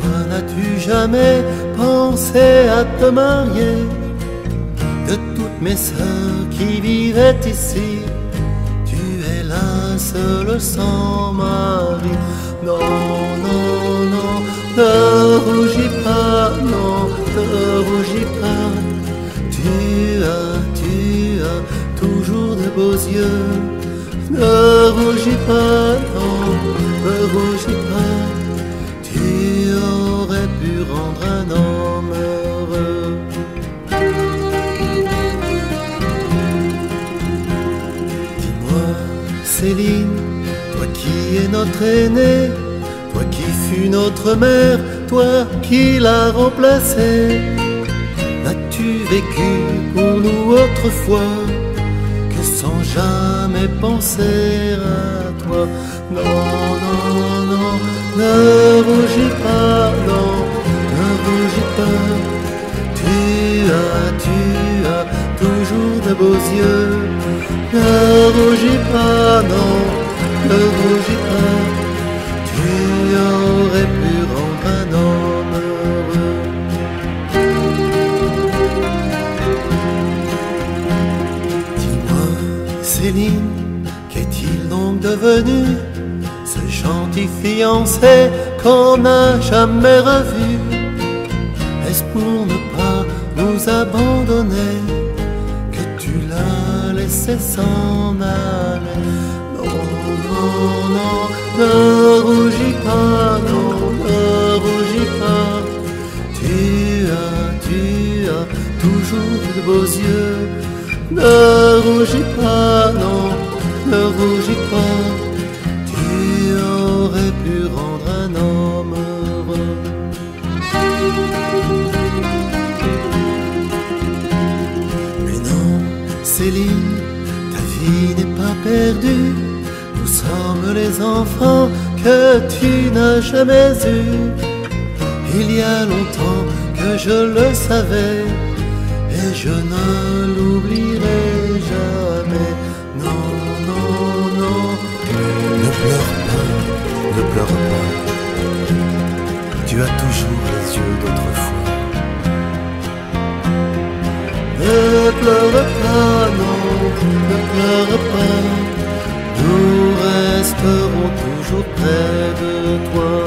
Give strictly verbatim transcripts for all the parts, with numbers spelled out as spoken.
n'as-tu jamais pensé à te marier? De toutes mes sœurs qui vivaient ici, tu es la seule sans mari. Non, non, non, ne rougis pas, non, ne rougis pas. Tu as, tu as toujours de beaux yeux. Ne rougis pas, non, ne rougis pas. Tu aurais pu rendre un homme heureux. Dis-moi, Céline, toi qui es notre aînée, toi qui fus notre mère, toi qui l'as remplacée, n'as-tu vécu pour nous autrefois que sans jamais penser à toi? Non, non, non, ne rougis pas, non, ne rougis pas. Tu as, tu as toujours de beaux yeux. Ne rougis pas, non, ne rougis pas. Tu aurais pu rendre un homme heureux. Dis-moi, Céline, qu'est-il donc devenu, ce gentil fiancé qu'on n'a jamais revu? Est-ce pour ne pas nous abandonner que tu l'as laissé s'en aller? Non, non, non, ne rougis pas, non, ne rougis pas. Tu as, tu as toujours de beaux yeux. Ne rougis pas, non, ne rougis pas. Tu aurais pu rendre un homme heureux. Mais non, Céline, ta vie n'est pas perdue. Nous sommes les enfants que tu n'as jamais eus. Il y a longtemps que je le savais et je ne l'oublierai jamais. Non, non, non, ne pleure pas, ne pleure pas. Tu as toujours les yeux d'autrefois. Ne pleure pas, non, ne pleure pas. Nous resterons toujours près de toi.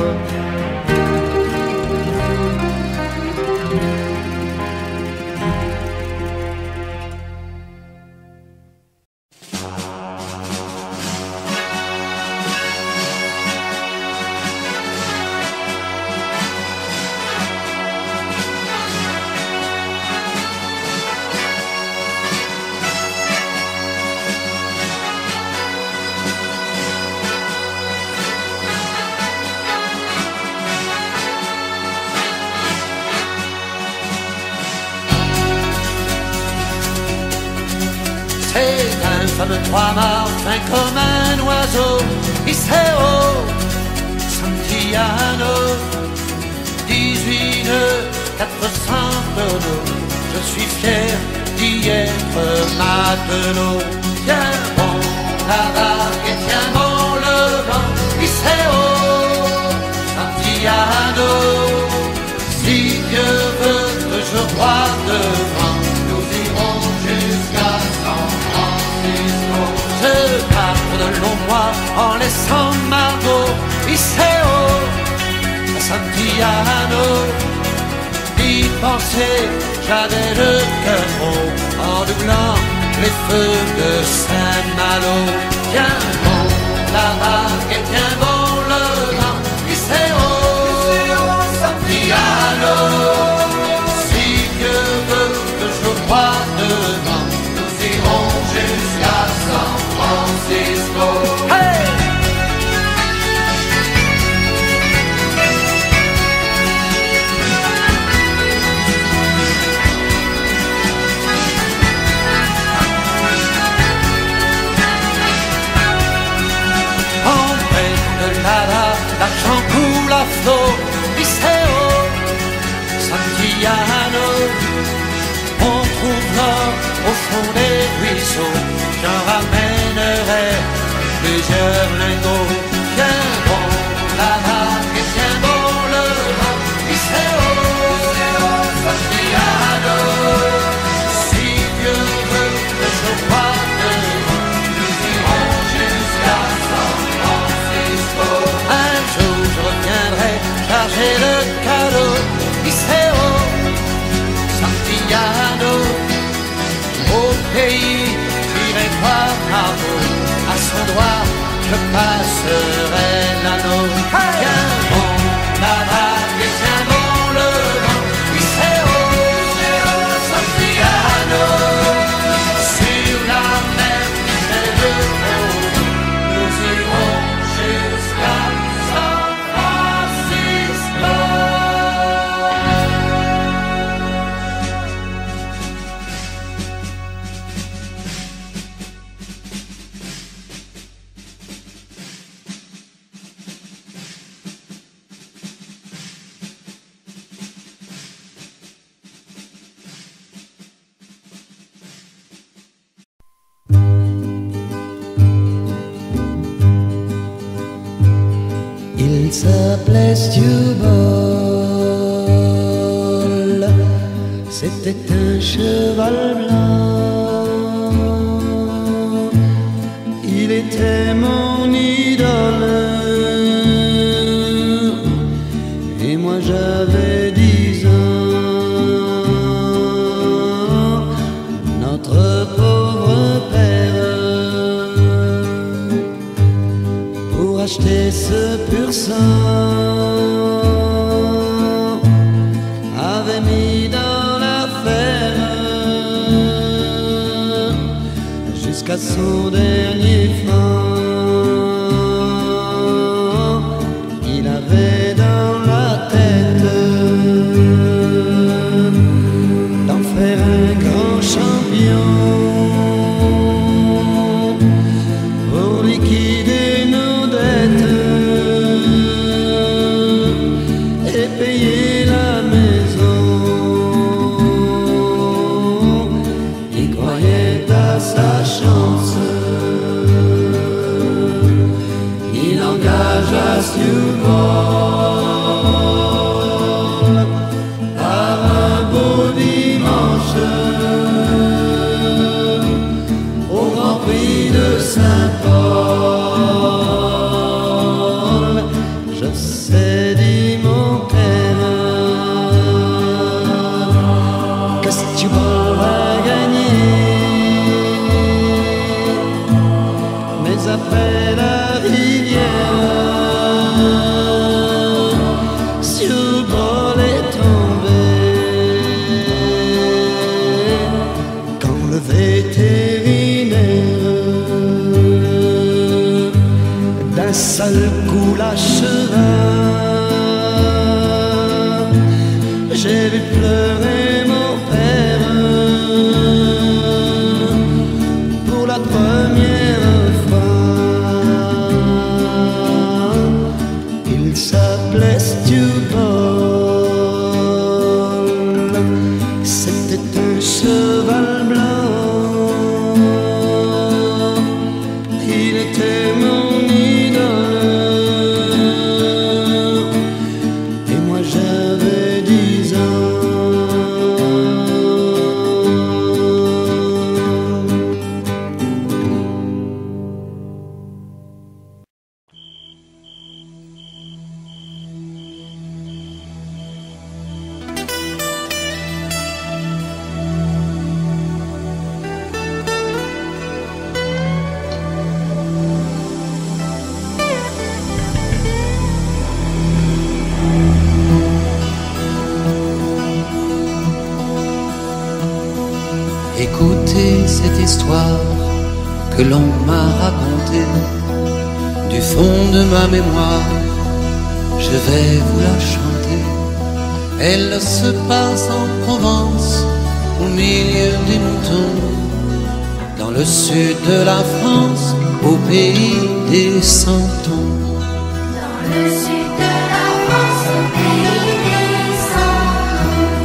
De trois mâts fin comme un oiseau, Iseo, Santillano, dix-huit nœuds, quatre cents tonneaux. Je suis fier d'y être matelot. Tiens bon la vague et tiens bon le vent, Iseo, Santillano. Si Dieu veut que je croie devant, nous irons jusqu'à San Francisco. Je pars de longs mois en laissant Margot, Iseo, Santillano. D'y penser, j'avais le cœur gros en doublant les feux de Saint-Malo. Tiens bon la vague et tiens bon le vent, Iseo, Santillano. Si Dieu veut que je croie devant, nous irons jusqu'à San Francisco. Hey! En fait de là-bas, l'argent coule à flot, Iseo, Santillano. On trouve l'or au fond des ruisseaux, j'en ramènerai plusieurs lingots. Tiens bon la vague et tiens bon le vent, charger le cadeau. Iseo, Santillano, au pays, j'irai voir Margot. À son doigt, je passerai l'anneau. Viens bon la vague et tiens bon le vent. Iseo, Santillano, sur la mer qui fait le haut, nous irons jusqu'à San Francisco. Il s'appelait Stewball, c'était un cheval blanc. Il était mon idole, et moi j'avais dix ans. Notre pauvre père, pour acheter ce pur sang, avait mis dans l'affaire jusqu'à son dernier franc. Il avait dans la tête d'en faire un grand champion pour liquider nos dettes et payer la maison. Il croyait à sa chance, il engagea Stewball par un beau dimanche au Grand Prix de Saint-Paul. Je sais, dit mon père, que Stewball va gagner, mais après la rivière, Stewball est tombé. Quand le vétérinaire d'un seul coup l'acheva, j'ai vu pleurer mon père pour la première fois. Il s'appelait Stewball, c'était un cheval blanc. Il était mon idole, et moi j'avais dix ans. Écoutez cette histoire que l'on m'a racontée du fond de ma mémoire, je vais vous la chanter. Elle se passe en Provence, au milieu des moutons, dans le sud de la France, au pays des Santons. Dans le sud de la France, au pays des Santons.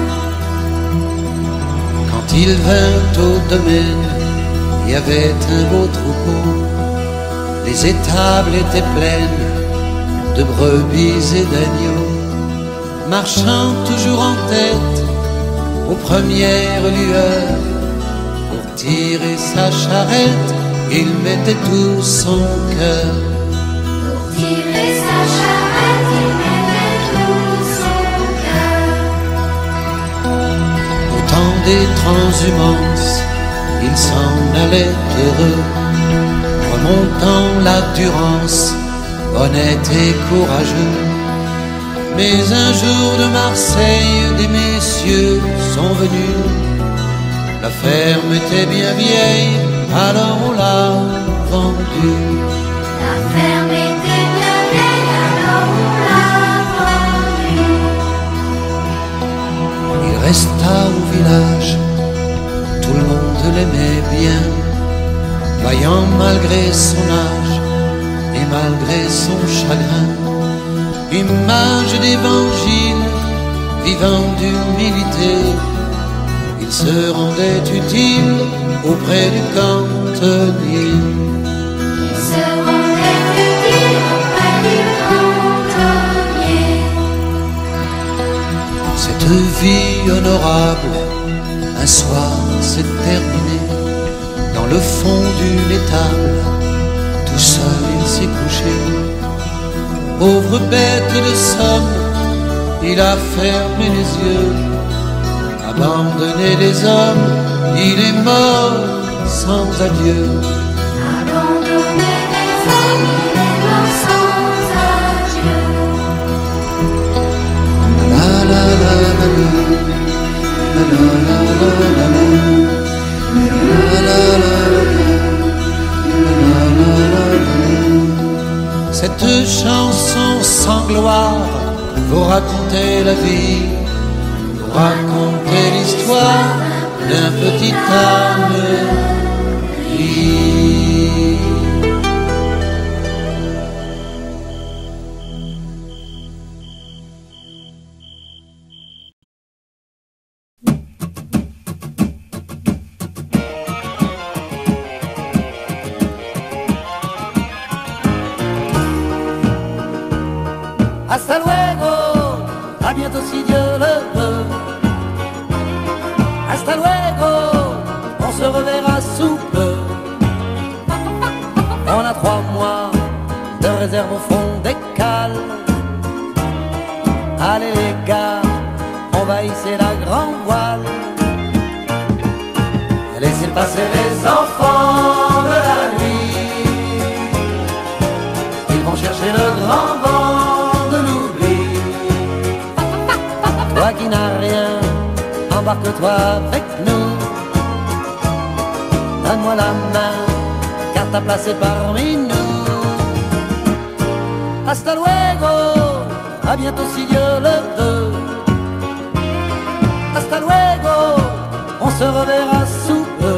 Quand il vint au domaine, il y avait un beau troupeau. Les étables étaient pleines de brebis et d'agneaux. Marchant toujours en tête aux premières lueurs, pour tirer sa charrette, il mettait tout son cœur. Pour tirer sa charrette, il mettait tout des transhumances, il s'en allait heureux, remontant la Durance, honnête et courageux. Mais un jour de Marseille, des messieurs sont venus. La ferme était bien vieille, alors on l'a vendue. La ferme était bien vieille, alors on l'a vendue. Il resta au village, tout le monde l'aimait bien, vaillant malgré son âge et malgré son chagrin. Image d'évangile, vivant d'humilité, il se rendait utile auprès du cantonnier. Il se rendait utile auprès du cantonnier. Cette vie honorable, un soir s'est terminée. Dans le fond d'une étable, tout seul il s'est couché. Pauvre bête de somme, il a fermé les yeux. Abandonné des hommes, il est mort sans adieu. Abandonné des hommes, il est mort sans adieu. La la la la la la la la la la la la la. Cette chanson sans gloire vous raconter la vie, vous raconter l'histoire d'un petit âme gris. Hasta luego, à bientôt si Dieu le veut. Hasta luego, on se reverra sous peu. On a trois mois de réserve au fond des cales. Allez les gars, on va hisser la grande voile. Laissez passer les enfants de la nuit. Ils vont chercher le grand vent. Toi qui n'as rien, embarque-toi avec nous. Donne-moi la main, car ta place est parmi nous. Hasta luego, à bientôt si Dieu le veut. Hasta luego, on se reverra sous peu.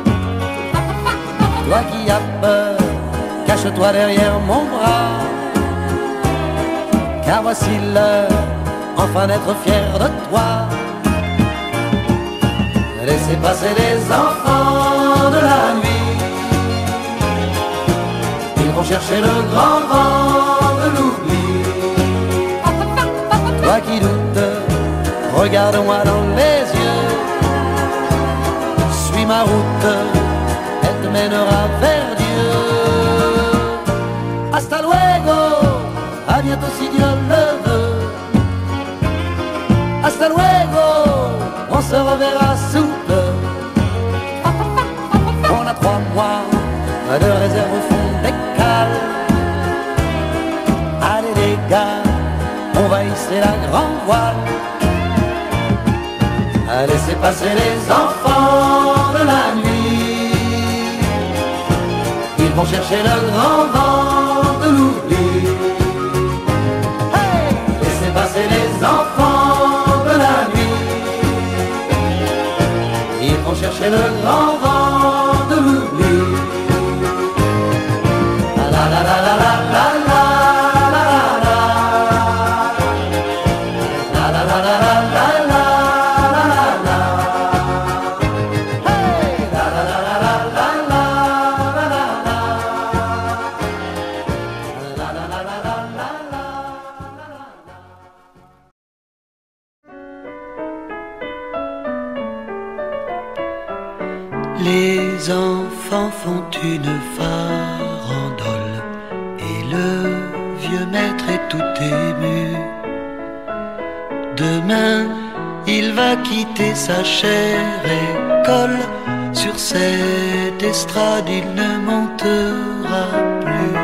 Toi qui as peur, cache-toi derrière mon bras, car voici l'heure enfin d'être fier de toi. Laissez passer les enfants de la nuit. Ils vont chercher le grand vent de l'oubli. Toi qui doutes, regarde-moi dans les yeux. Suis ma route, elle te mènera vers Dieu. Hasta luego, à bientôt si Dieu le veut. Hasta luego, on se reverra sous peu. On a trois mois de réserve au fond des cales. Allez les gars, on va hisser la grande voile. Laissez passer les enfants de la nuit. Ils vont chercher le grand vent de l'oubli. Hey, laissez passer les enfants de la nuit. Ils vont chercher le grand vent de l'oubli. La la la la la la la la la la la la la la la la. Les enfants font une farandole et le vieux maître est tout ému. Demain, il va quitter sa chère école. Sur cette estrade, il ne montera plus.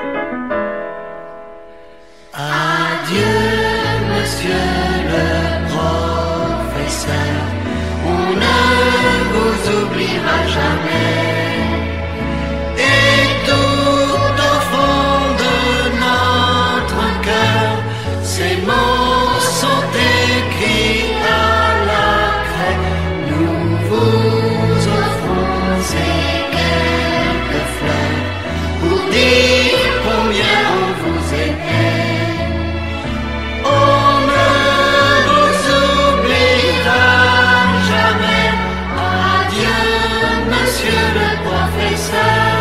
Adieu, monsieur le professeur, on ne vous oubliera jamais. Et tout au fond de notre cœur, ces mots sont écrits à la craie. Nous vous offrons ces quelques fleurs pour dire combien on vous aimait. On ne vous oubliera jamais. Adieu, monsieur le professeur.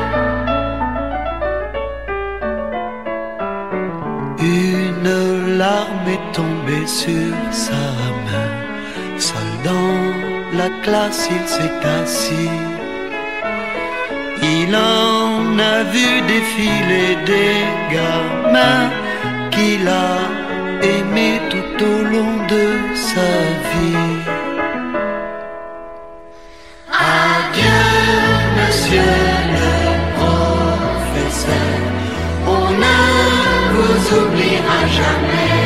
Une larme est tombée sur sa main. Seul dans la classe, il s'est assis. Il en a vu défiler des gamins qu'il a aimés tout au long de sa vie. Adieu, monsieur le professeur, on ne vous oubliera jamais.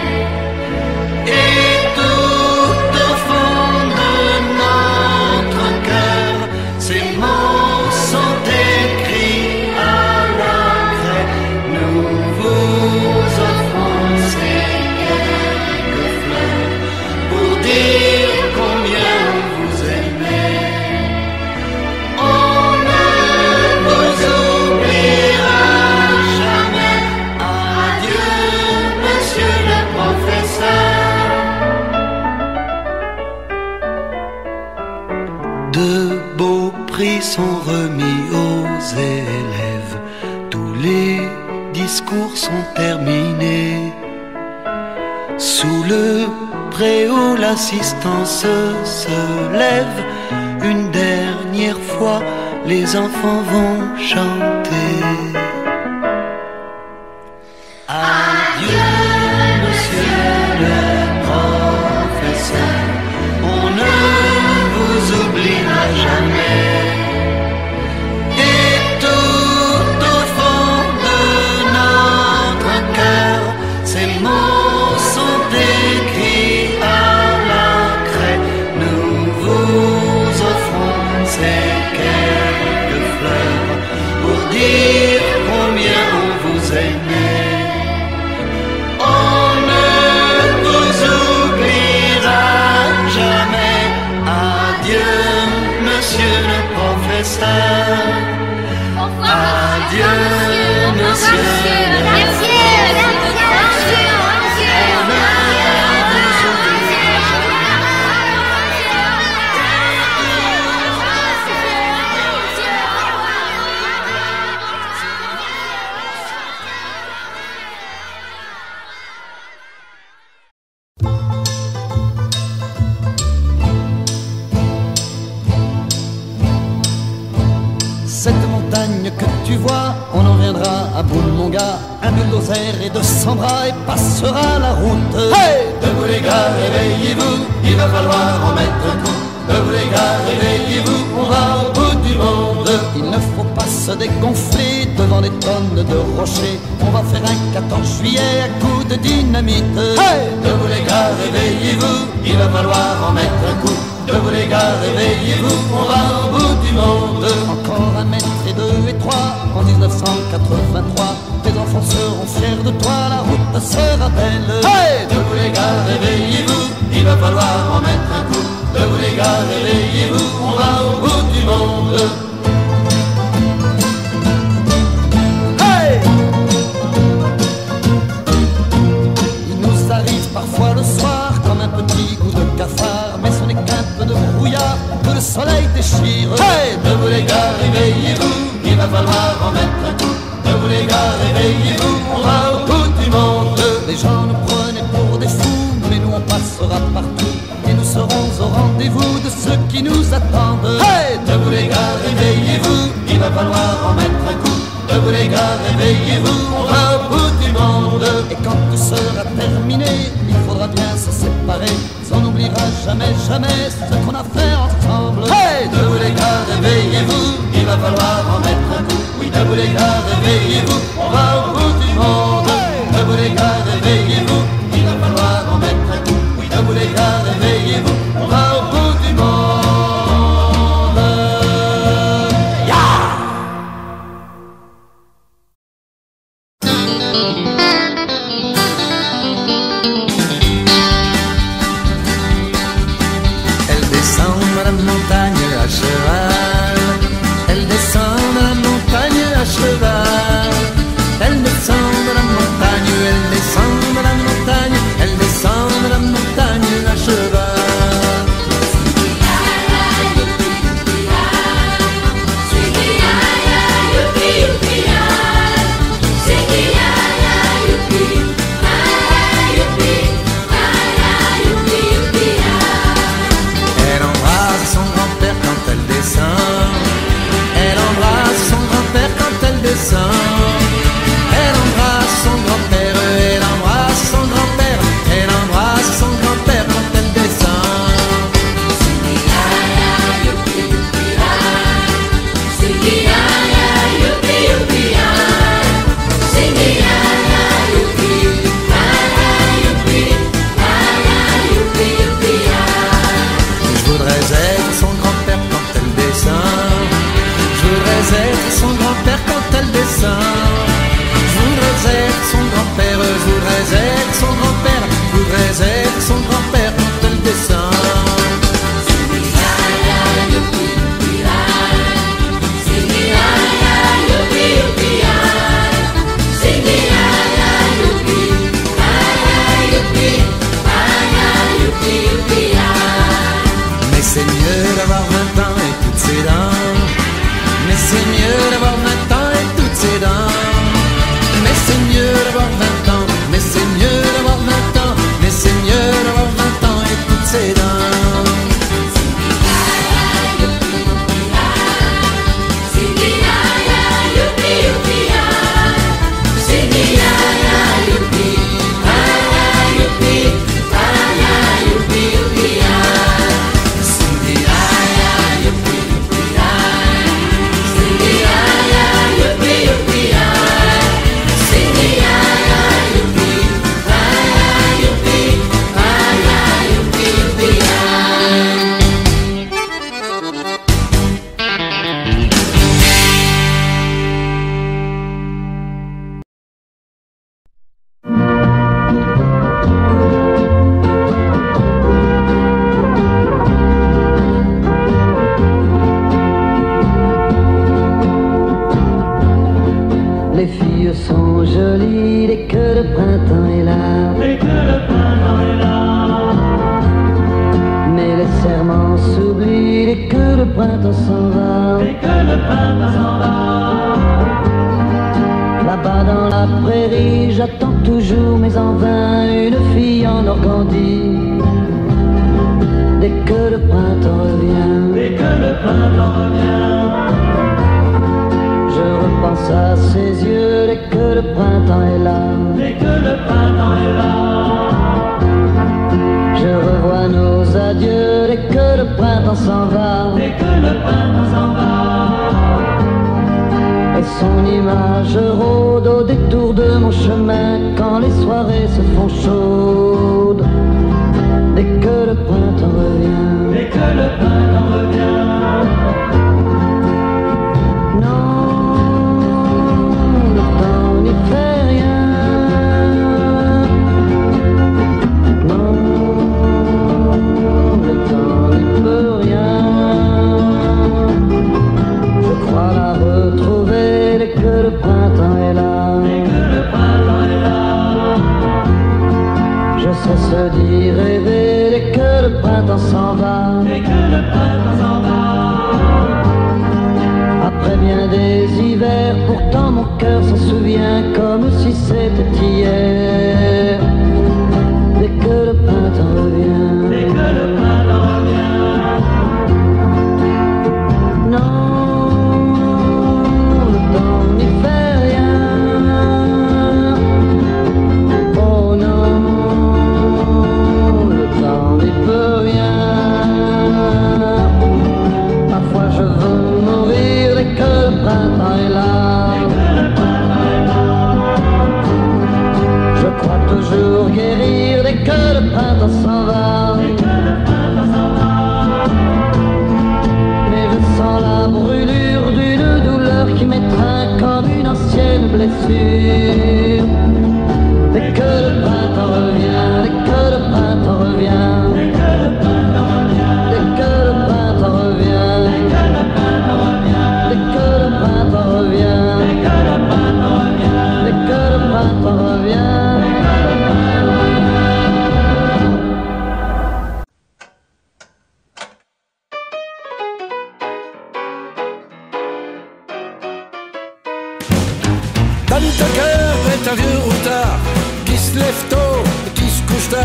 Et tout au fond de notre cœur, ces mots sont écrits à la craie. Nous vous offrons ces quelques fleurs pour dire combien on vous aimait. On ne vous oubliera jamais. Adieu, monsieur le professeur. De beaux prix sont remis aux élèves. Tous les discours sont terminés. Sous le préau, l'assistance se lève. Une dernière fois, les enfants vont chanter. Adieu, monsieur le professeur, on ne vous oubliera jamais. Et tout au fond de notre cœur, ces mots sont écrits à la craie. Nous vous offrons ces quelques fleurs pour dire combien on vous aimait. On ne vous oubliera jamais. Adieu, monsieur le professeur. Adieu, monsieur le professeur. On ne vous oubliera Cette montagne que tu vois, on en viendra à bout, mon gars. Un bulldozer et deux cents bras et passera la route. Hey, debout les gars, réveillez-vous, il va falloir en mettre un coup. Debout les gars, réveillez-vous, on va au bout du monde. Il ne faut pas se dégonfler devant des tonnes de rochers. On va faire un quatorze juillet à coups de dynamite. Hey, debout les gars, réveillez-vous, il va falloir en mettre un coup. Debout les gars, réveillez-vous, on va au bout du monde. Encore un mètre et deux et trois, en dix-neuf cent quatre-vingt-trois. Tes enfants seront fiers de toi, la route sera belle. Hey, debout les gars, réveillez-vous, il va falloir en mettre un coup. Debout les gars, réveillez-vous, on va au bout du monde. Hey! Il nous arrive parfois le soir comme un petit coup de cafard, mais ce n'est qu'un peu de brouillard que le soleil déchire. Hey, debout les gars, réveillez-vous, il va falloir en mettre un coup. Debout les gars, réveillez-vous, on va au bout du monde. Les gens nous prenaient pour des fous, mais nous on passera partout et nous serons au rendez-vous de ceux qui nous attendent. Hey, debout les gars, réveillez-vous, il va falloir en mettre un coup. Debout les gars, réveillez-vous, on va au bout du du monde. Et quand tout sera terminé, il faudra bien se séparer. On n'oubliera jamais, jamais ce qu'on a fait ensemble. Hey, debout les gars, réveillez-vous, il va falloir en mettre un coup. Oui, debout les gars, réveillez-vous, on va au bout du monde. Hey, debout les gars, réveillez-vous, il va falloir en mettre un coup. Oui, debout les gars, réveillez-vous, on va au bout du monde.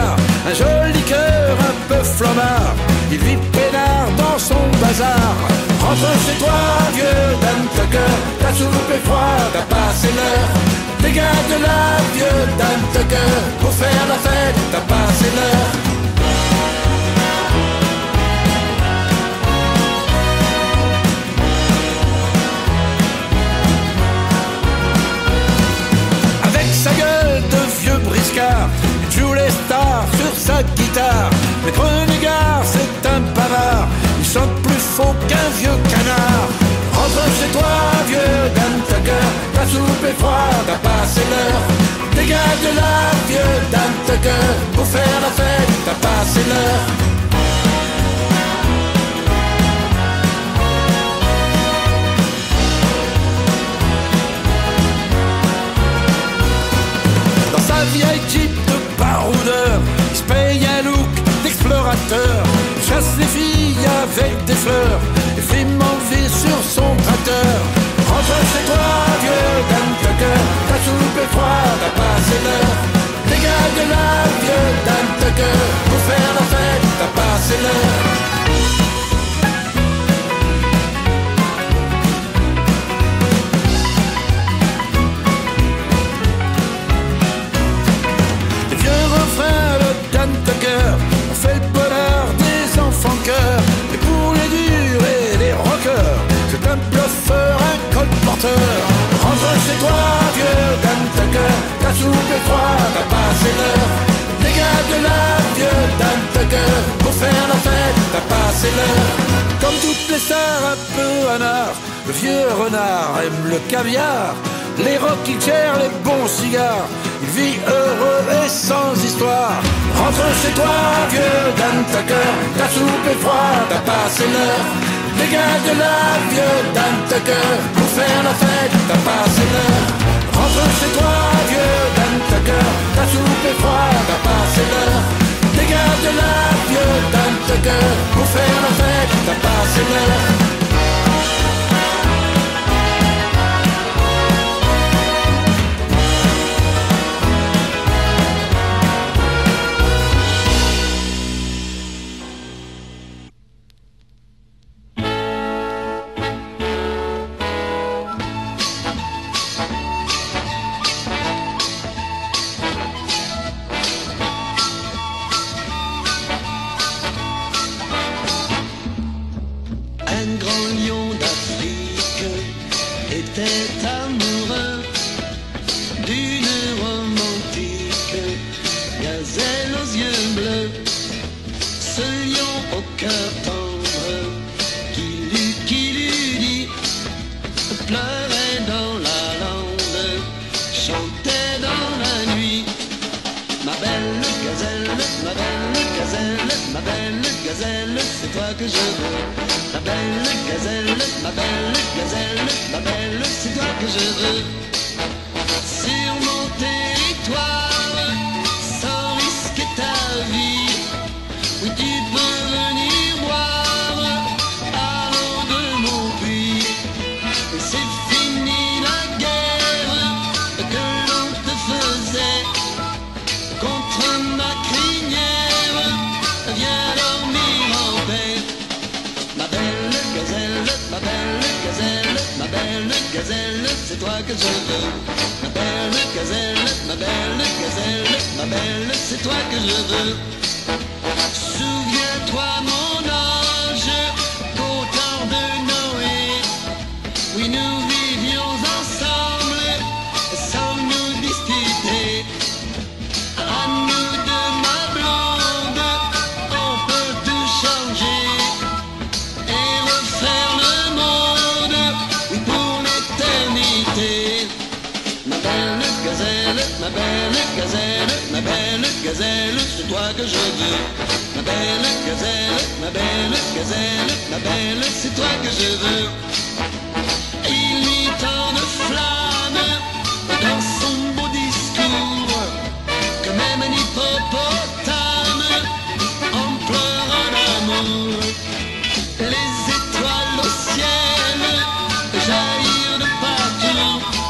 cigare, un joli cœur un peu flambard. Il vit peinard dans son bazar. Rentre chez toi, vieux Dan Tucker, ta soupe est froide, t'as passé l'heure. Dégage de là, vieux Dan Tucker, pour faire la fête, t'as passé l'heure. Sa gueule de vieux briscard, il joue les stars sur sa guitare. Mais prenez garde, c'est un bavard, il chante plus faux qu'un vieux canard. Rentre chez toi, vieux Dan Tucker, ta soupe est froide, t'as passé l'heure. Dégage de là, vieux Dan Tucker, pour faire la fête, t'as passé l'heure. Sa vieille Jeep de baroudeur, il se paye un look d'explorateur. Il chasse les filles avec des fleurs et fait m'enlever sur son tracteur. Rentre chez toi, vieux Dan Tucker, ta soupe est froide, t'as passé l'heure. Dégage de là, vieux Dan Tucker, pour faire la fête, t'as passé l'heure. On fait le bonheur des enfants cœur. Et pour les durs et les rockers, c'est un bluffeur, un colporteur. Rentre chez toi, vieux Dan Tucker, ta soupe est froide, t'as passé l'heure. Dégage de là, vieux Dan Tucker, pour faire la fête, t'as passé l'heure. Comme toutes les stars un peu anard, le vieux renard aime le caviar, les rocking chairs, les bons cigares. Il vit heureux et sans histoire. Rentre chez toi, vieux Dan Tucker, ta soupe est froide, t'as passé l'heure. Dégage de là, vieux Dan Tucker, pour faire la fête, t'as passé l'heure. Rentre chez toi, vieux Dan Tucker, ta soupe est froide, t'as passé l'heure. Dégage de là, vieux Dan Tucker, pour faire la fête, t'as passé l'heure.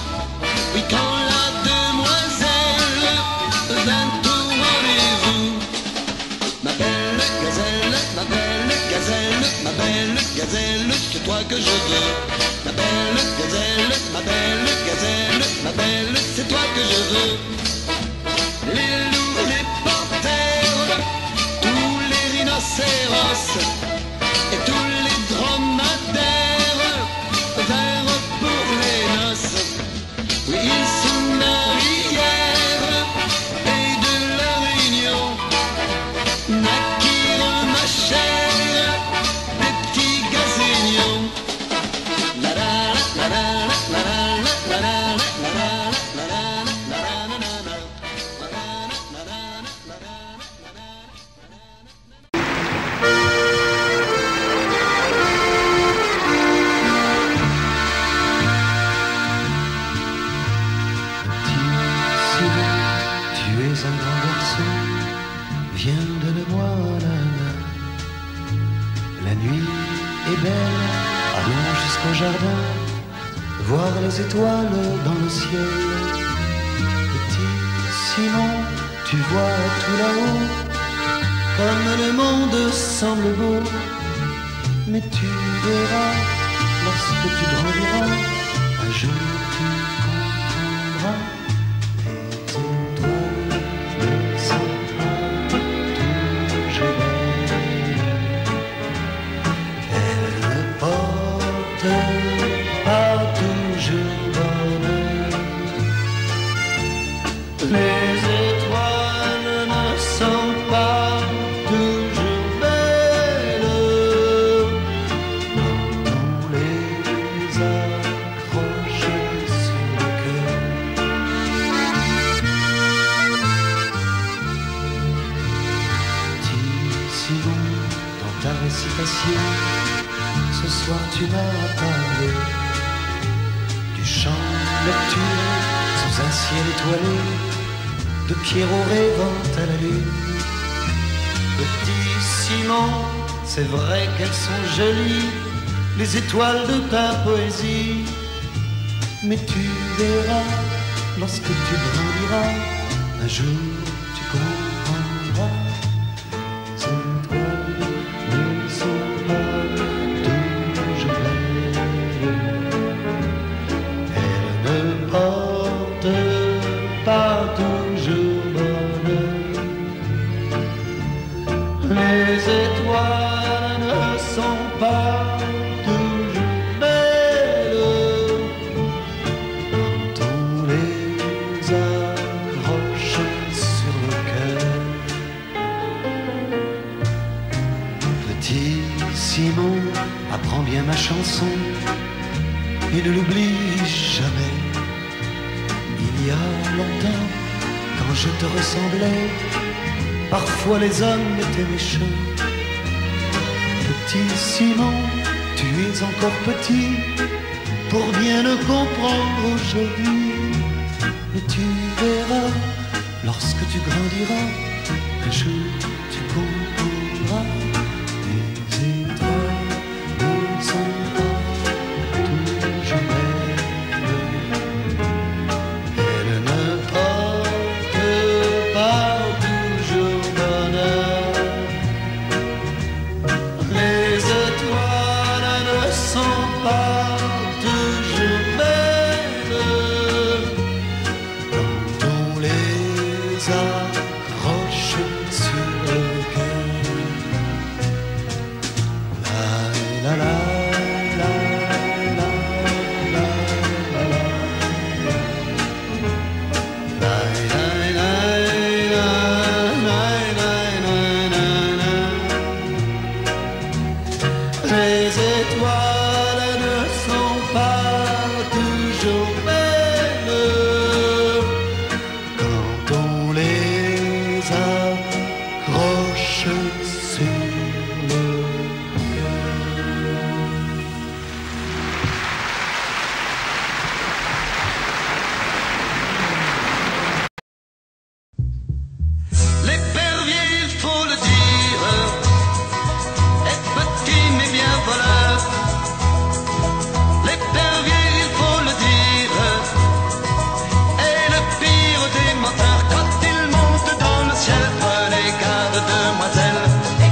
Oui, quand la demoiselle vint au rendez-vous, toi que je veux. Ma belle gazelle, ma belle gazelle, ma belle, c'est toi que je veux. Les loups, les panthères, tous les rhinocéros et tous les dromadaires, verts pour les noces. Oui, ils se marièrent et de leur union naquirent, ma chère, des petits gazénions. La la la la la la la la la la la la Un grand garçon, viens donne-moi la main. La nuit est belle, allons jusqu'au jardin, voir les étoiles dans le ciel. Petit Simon, tu vois tout là-haut, comme le monde semble beau. Mais tu verras, lorsque tu grandiras, un jour tu comprendras. Les étoiles ne sont pas toujours belles quand on les accroche sur le cœur. Petit Simon, dans ta récitation, ce soir tu m'as parlé du chant nocturne sous un ciel étoilé, de Pierrot rêvant à la lune. Petit Simon, c'est vrai qu'elles sont jolies, les étoiles de ta poésie. Mais tu verras, lorsque tu grandiras, un jour tu comprendras. Les étoiles ne sont pas toujours belles, elles ne portent pas toujours bonheur. Les étoiles ne sont pas toujours belles quand on les accroche sur le cœur. Petit Simon, apprends bien ma chanson et ne l'oublie jamais. Il y a longtemps, quand je te ressemblais, parfois les hommes étaient méchants. Petit Simon, tu es encore petit pour bien le comprendre aujourd'hui. Et tu verras, lorsque tu grandiras, un jour tu comprendras. Les étoiles ne sont pas toujours belles, elles ne portent pas toujours bonheur. Les étoiles ne sont pas toujours belles quand on les accroche sur le cœur. La la la la la la la la. Les étoiles ne sont pas toujours belles quand on les accroche sur le cœur. L'épervier, il faut le dire, est petit mais bien voleur. L'épervier, il faut le dire, est le pire des menteurs. Quand il monte dans le ciel, prenez garde, demoiselle.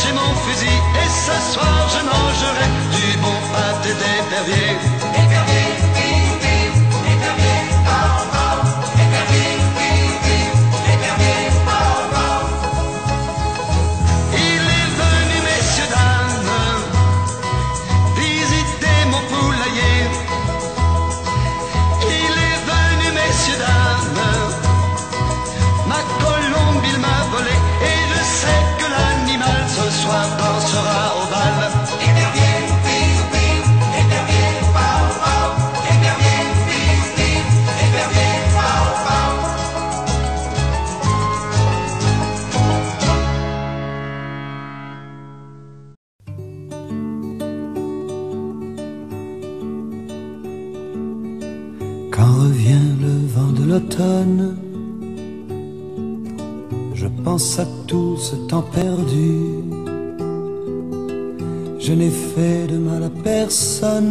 décrocher mon fusil et ce soir je mangerai du bon pâté d'épervier. Épervier, oui, oui, épervier, oh, oh, épervier, oui, oui, épervier, oh, oh. Il est venu, messieurs, dames, visiter mon poulailler. Il est venu, messieurs, dames, ma colombe il m'a volé et je sais que l'animal ce soir dansera au bal. Épervier, oui, oui, épervier, wow, wow, épervier, oui, oui, épervier, wow, wow. Quand revient le vent de l'automne, je pense à tout ce temps perdu. Je n'ai fait de mal à personne,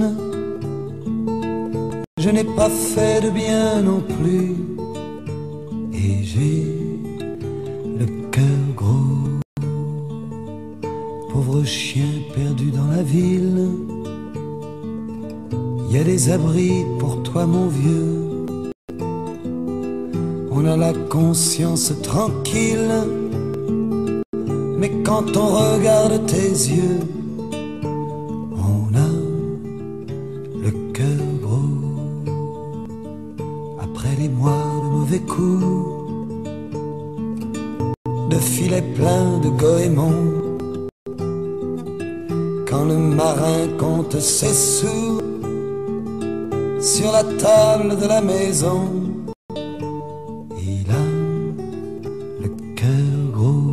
je n'ai pas fait de bien non plus. Et j'ai le cœur gros, pauvre chien perdu dans la ville. Il y a des abris pour toi mon vieux, on a la conscience tranquille. Mais quand on regarde tes yeux, on a le cœur gros. Après les mois de mauvais coups, de filets pleins de goémons, quand le marin compte ses sous sur la table de la maison, il a le cœur gros.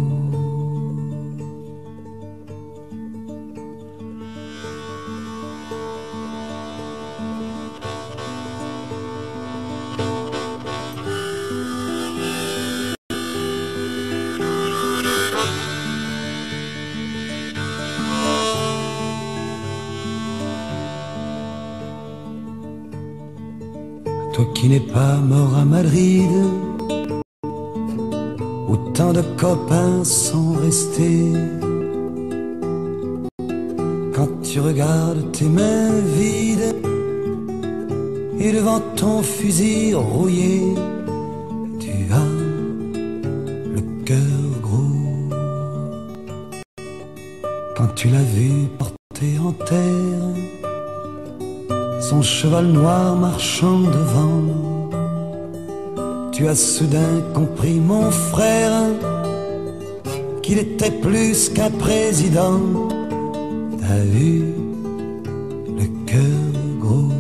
Toi qui n'es pas mort à Madrid, où tant de copains sont restés, quand tu regardes tes mains vides et devant ton fusil rouillé, tu as le cœur gros. Quand tu l'as vu porter en terre son cheval noir marchant devant, tu as soudain compris, mon frère, qu'il était plus qu'un président. T'as eu le cœur gros.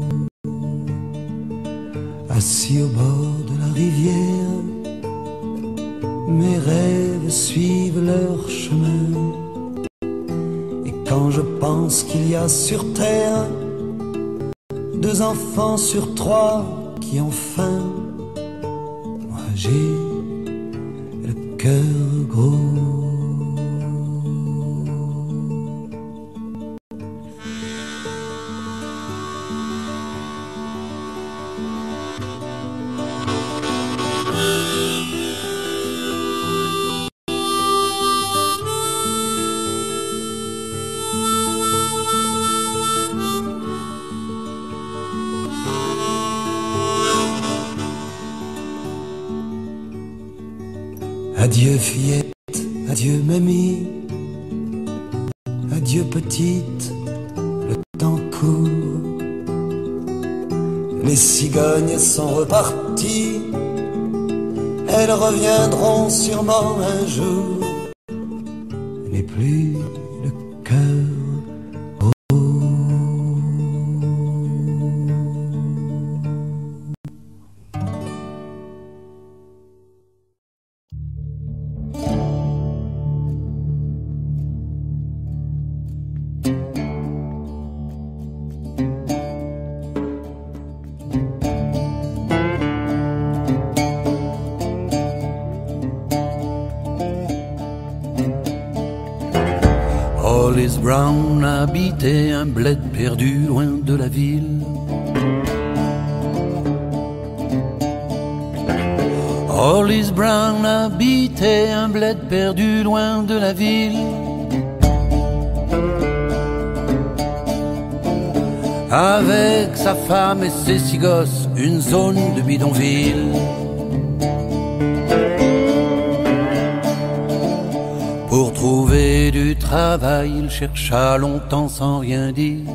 Assis au bord de la rivière, mes rêves suivent leur chemin. Et quand je pense qu'il y a sur terre deux enfants sur trois qui ont faim, moi j'ai le cœur gros. Adieu fillette, adieu mamie, adieu petite, le temps court. Les cigognes sont reparties, elles reviendront sûrement un jour. Je n'ai plus le cœur gros. Hollis Brown habitait un bled perdu loin de la ville. Hollis Brown habitait un bled perdu loin de la ville. avec sa femme et ses six gosses, une zone de bidonville. Pour trouver du travail, il chercha longtemps sans rien dire.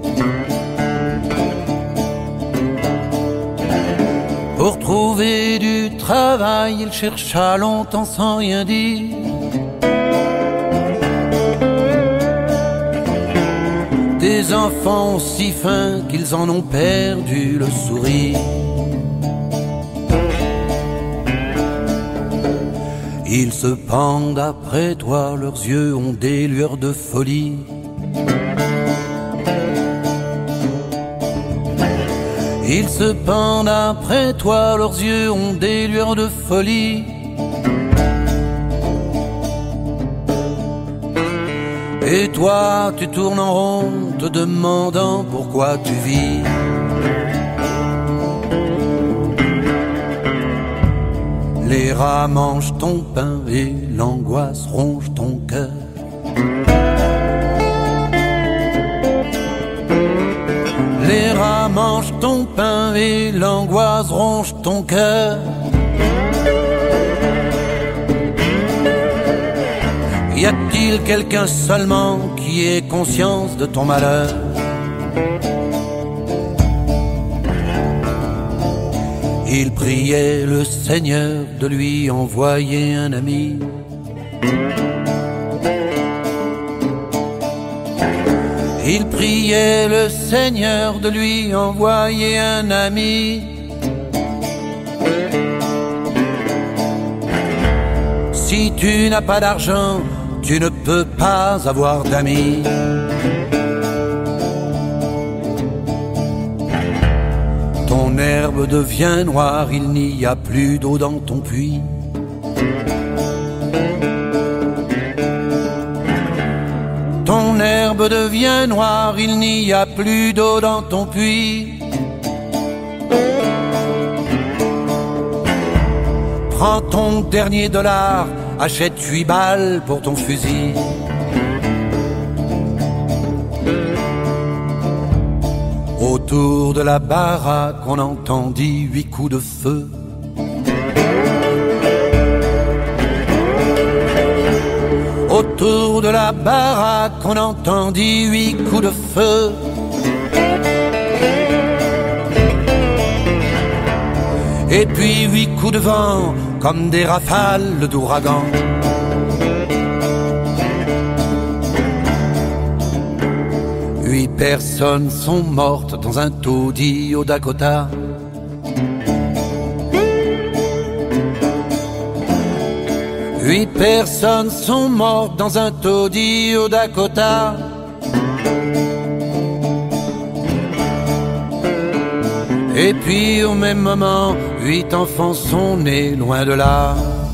Pour trouver du travail, il chercha longtemps sans rien dire. Des enfants aussi fins qu'ils en ont perdu le sourire. Ils se pendent après toi, leurs yeux ont des lueurs de folie. Ils se pendent après toi, leurs yeux ont des lueurs de folie. Et toi, tu tournes en rond, te demandant pourquoi tu vis. Les rats mangent ton pain et l'angoisse ronge ton cœur. Les rats mangent ton pain et l'angoisse ronge ton cœur. Y a-t-il quelqu'un seulement qui ait conscience de ton malheur? Il priait le Seigneur de lui envoyer un ami. Il priait le Seigneur de lui envoyer un ami. Si tu n'as pas d'argent, tu ne peux pas avoir d'amis. Ton herbe devient noire, il n'y a plus d'eau dans ton puits. Ton herbe devient noire, il n'y a plus d'eau dans ton puits. Prends ton dernier dollar, achète huit balles pour ton fusil. Autour de la baraque, on entendit huit coups de feu. Autour de la baraque, on entendit huit coups de feu. Et puis huit coups de vent, comme des rafales d'ouragan. Huit personnes sont mortes dans un taudis au Dakota. Huit personnes sont mortes dans un taudis au Dakota. Et puis au même moment, huit enfants sont nés loin de là.